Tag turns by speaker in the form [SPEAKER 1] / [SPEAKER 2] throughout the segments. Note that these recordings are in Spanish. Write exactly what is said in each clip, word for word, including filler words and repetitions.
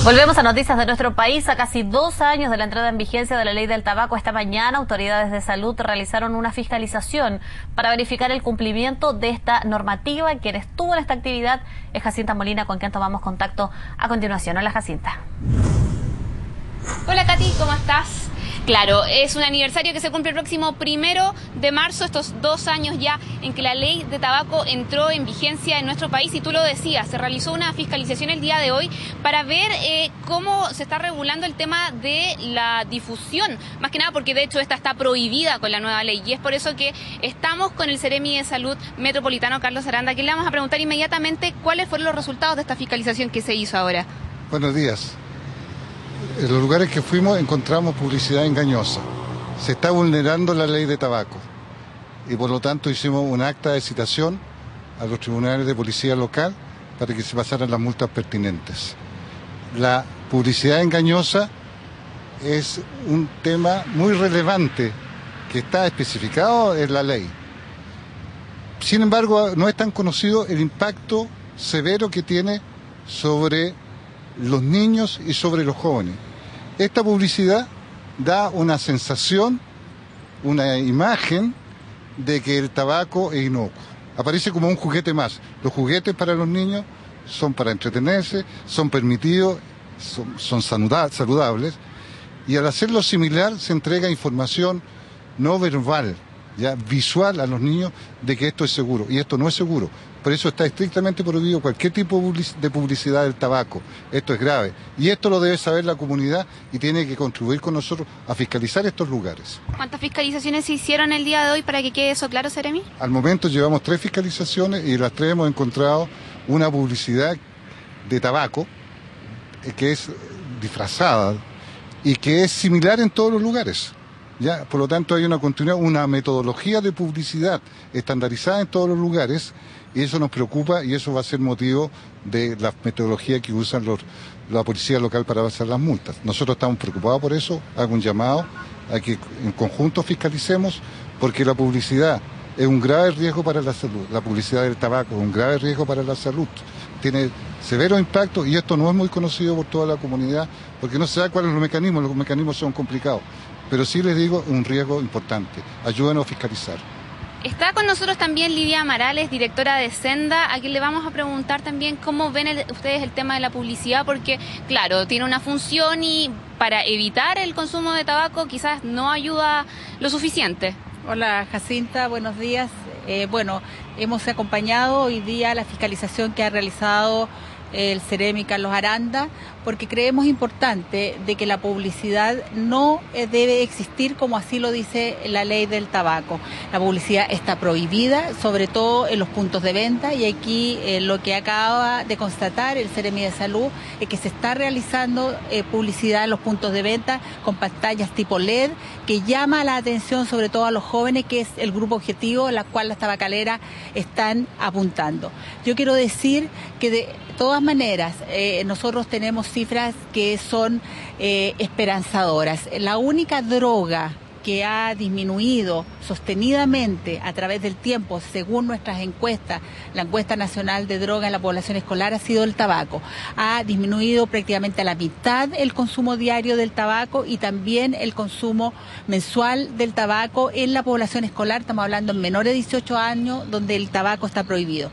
[SPEAKER 1] Volvemos a noticias de nuestro país. A casi dos años de la entrada en vigencia de la ley del tabaco, esta mañana autoridades de salud realizaron una fiscalización para verificar el cumplimiento de esta normativa. Quien estuvo en esta actividad es Jacinta Molina, con quien tomamos contacto a continuación. Hola, Jacinta.
[SPEAKER 2] Hola, Katy, ¿cómo estás? Claro, es un aniversario que se cumple el próximo primero de marzo, estos dos años ya en que la ley de tabaco entró en vigencia en nuestro país, y tú lo decías, se realizó una fiscalización el día de hoy para ver eh, cómo se está regulando el tema de la difusión, más que nada porque de hecho esta está prohibida con la nueva ley, y es por eso que estamos con el Seremi de Salud Metropolitano, Carlos Aranda, que le vamos a preguntar inmediatamente cuáles fueron los resultados de esta fiscalización que se hizo ahora.
[SPEAKER 3] Buenos días. En los lugares que fuimos encontramos publicidad engañosa. Se está vulnerando la ley de tabaco y por lo tanto hicimos un acta de citación a los tribunales de policía local para que se pasaran las multas pertinentes. La publicidad engañosa es un tema muy relevante que está especificado en la ley. Sin embargo, no es tan conocido el impacto severo que tiene sobre los niños y sobre los jóvenes. Esta publicidad da una sensación, una imagen de que el tabaco es inocuo. Aparece como un juguete más. Los juguetes para los niños son para entretenerse, son permitidos, son, son saludables, y al hacerlo similar se entrega información no verbal, ya visual a los niños de que esto es seguro, y esto no es seguro. Por eso está estrictamente prohibido cualquier tipo de publicidad del tabaco. Esto es grave. Y esto lo debe saber la comunidad y tiene que contribuir con nosotros a fiscalizar estos lugares.
[SPEAKER 2] ¿Cuántas fiscalizaciones se hicieron el día de hoy para que quede eso claro, Seremi?
[SPEAKER 3] Al momento llevamos tres fiscalizaciones y las tres hemos encontrado una publicidad de tabaco que es disfrazada y que es similar en todos los lugares. Ya, por lo tanto hay una continuidad, una metodología de publicidad estandarizada en todos los lugares, y eso nos preocupa y eso va a ser motivo de la metodología que usan los, la policía local para hacer las multas. Nosotros estamos preocupados por eso, hago un llamado a que en conjunto fiscalicemos, porque la publicidad es un grave riesgo para la salud, la publicidad del tabaco es un grave riesgo para la salud, tiene severo impacto y esto no es muy conocido por toda la comunidad, porque no se sabe cuáles son los mecanismos, los mecanismos son complicados. Pero sí les digo, un riesgo importante. Ayúdenos a fiscalizar.
[SPEAKER 2] Está con nosotros también Lidia Marales, directora de Senda, a quien le vamos a preguntar también cómo ven el, ustedes el tema de la publicidad, porque, claro, tiene una función y para evitar el consumo de tabaco quizás no ayuda lo suficiente.
[SPEAKER 4] Hola, Jacinta, buenos días. Eh, bueno, hemos acompañado hoy día la fiscalización que ha realizado el Seremi Carlos Aranda, porque creemos importante de que la publicidad no debe existir como así lo dice la ley del tabaco. La publicidad está prohibida, sobre todo en los puntos de venta, y aquí eh, lo que acaba de constatar el Seremi de Salud es que se está realizando eh, publicidad en los puntos de venta con pantallas tipo L E D que llama la atención sobre todo a los jóvenes, que es el grupo objetivo a la cual las tabacaleras están apuntando. Yo quiero decir que de todas maneras eh, nosotros tenemos cifras que son eh, esperanzadoras. La única droga que ha disminuido sostenidamente a través del tiempo, según nuestras encuestas, la encuesta nacional de droga en la población escolar, ha sido el tabaco. Ha disminuido prácticamente a la mitad el consumo diario del tabaco y también el consumo mensual del tabaco en la población escolar. Estamos hablando en menores de dieciocho años, donde el tabaco está prohibido.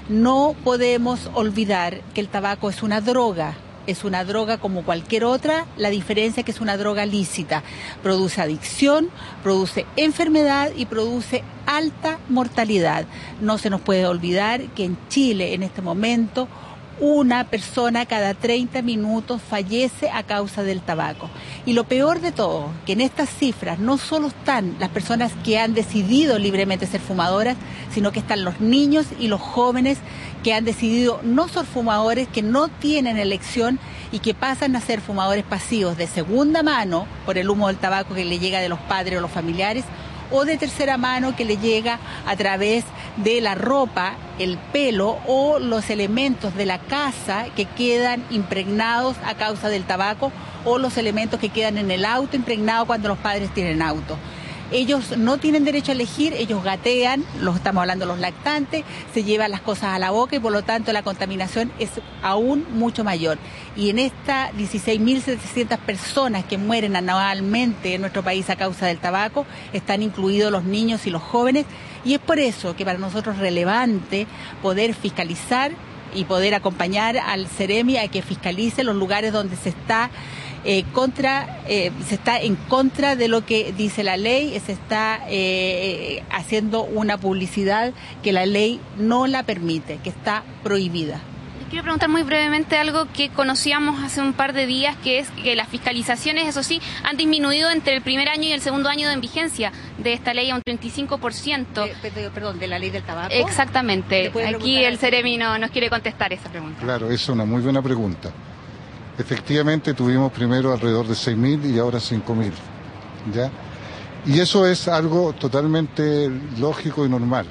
[SPEAKER 4] No podemos olvidar que el tabaco es una droga. Es una droga como cualquier otra, la diferencia es que es una droga lícita. Produce adicción, produce enfermedad y produce alta mortalidad. No se nos puede olvidar que en Chile, en este momento, una persona cada treinta minutos fallece a causa del tabaco. Y lo peor de todo, que en estas cifras no solo están las personas que han decidido libremente ser fumadoras, sino que están los niños y los jóvenes que han decidido no ser fumadores, que no tienen elección y que pasan a ser fumadores pasivos de segunda mano por el humo del tabaco que le llega de los padres o los familiares, o de tercera mano que le llega a través de la ropa, el pelo o los elementos de la casa que quedan impregnados a causa del tabaco, o los elementos que quedan en el auto impregnados cuando los padres tienen auto. Ellos no tienen derecho a elegir, ellos gatean, los estamos hablando de los lactantes, se llevan las cosas a la boca y por lo tanto la contaminación es aún mucho mayor. Y en estas dieciséis mil setecientas personas que mueren anualmente en nuestro país a causa del tabaco, están incluidos los niños y los jóvenes, y es por eso que para nosotros es relevante poder fiscalizar y poder acompañar al Ceremi a que fiscalice los lugares donde se está eh, contra eh, se está en contra de lo que dice la ley, se está eh, haciendo una publicidad que la ley no la permite, que está prohibida.
[SPEAKER 2] Quiero preguntar muy brevemente algo que conocíamos hace un par de días, que es que las fiscalizaciones, eso sí, han disminuido entre el primer año y el segundo año de vigencia de esta ley a un treinta y cinco por ciento.
[SPEAKER 4] De, perdón, de la ley del tabaco.
[SPEAKER 2] Exactamente. Aquí el Ceremi no nos quiere contestar esa pregunta.
[SPEAKER 3] Claro, esa es una muy buena pregunta. Efectivamente tuvimos primero alrededor de seis mil y ahora cinco mil, ¿ya? Y eso es algo totalmente lógico y normal,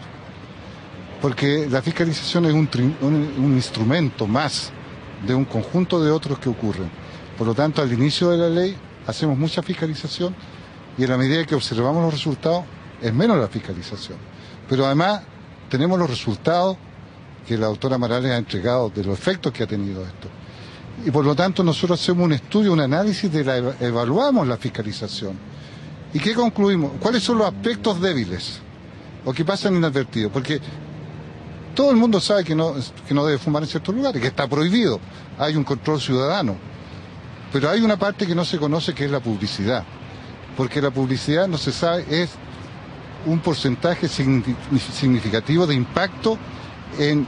[SPEAKER 3] porque la fiscalización es un, un, un instrumento más de un conjunto de otros que ocurren. Por lo tanto, al inicio de la ley hacemos mucha fiscalización y en la medida que observamos los resultados es menos la fiscalización. Pero además tenemos los resultados que la doctora Morales ha entregado de los efectos que ha tenido esto. Y por lo tanto nosotros hacemos un estudio, un análisis de la, evaluamos la fiscalización. ¿Y qué concluimos? ¿Cuáles son los aspectos débiles o que pasan inadvertidos? Porque todo el mundo sabe que no, que no debe fumar en ciertos lugares, que está prohibido, hay un control ciudadano. Pero hay una parte que no se conoce, que es la publicidad. Porque la publicidad, no se sabe, es un porcentaje significativo de impacto en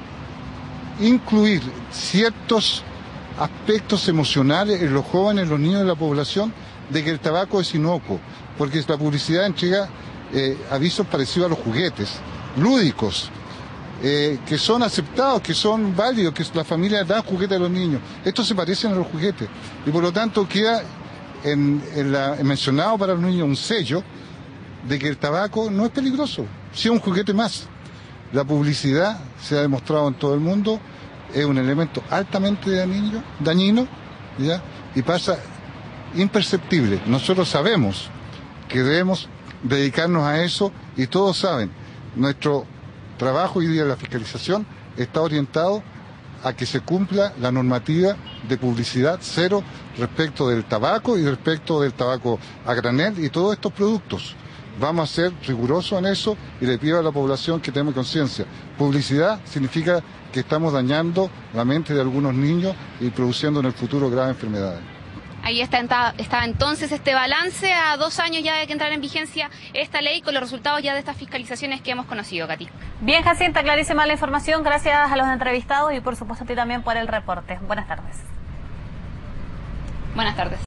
[SPEAKER 3] incluir ciertos aspectos emocionales en los jóvenes, en los niños de la población, de que el tabaco es inocuo. Porque la publicidad entrega eh, avisos parecidos a los juguetes, lúdicos, Eh, que son aceptados, que son válidos, que la familia da juguetes a los niños. Estos se parecen a los juguetes y por lo tanto queda en, en la, mencionado para los niños un sello de que el tabaco no es peligroso, si es un juguete más. La publicidad, se ha demostrado en todo el mundo, es un elemento altamente dañino, dañino ¿ya? Y pasa imperceptible. Nosotros sabemos que debemos dedicarnos a eso y todos saben, nuestro trabajo hoy día de la fiscalización está orientado a que se cumpla la normativa de publicidad cero respecto del tabaco y respecto del tabaco a granel y todos estos productos. Vamos a ser rigurosos en eso y le pido a la población que tenga conciencia. Publicidad significa que estamos dañando la mente de algunos niños y produciendo en el futuro graves enfermedades.
[SPEAKER 2] Ahí está, está entonces este balance a dos años ya de que entrara en vigencia esta ley con los resultados ya de estas fiscalizaciones que hemos conocido, Katy.
[SPEAKER 1] Bien, Jacinta, clarísima la información. Gracias a los entrevistados y por supuesto a ti también por el reporte. Buenas tardes.
[SPEAKER 2] Buenas tardes.